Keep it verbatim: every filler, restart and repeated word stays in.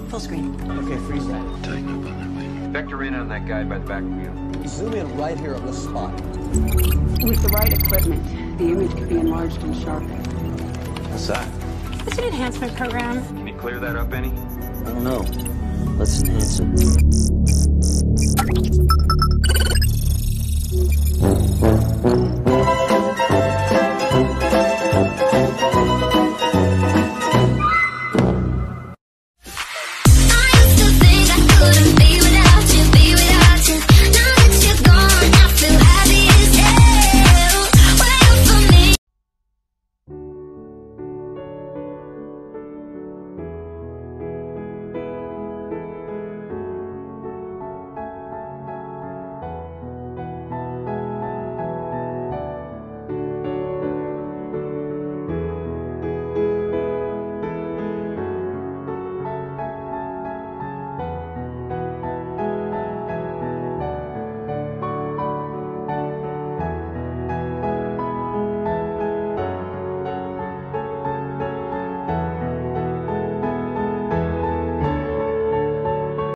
Full screen. Okay, freeze that. Tighten up on that wing. Vector in on that guy by the back wheel. Zoom in right here on the spot. With the right equipment, the image could be enlarged and sharpened. What's that? It's an enhancement program. Can you clear that up any? I don't know. Let's enhance it.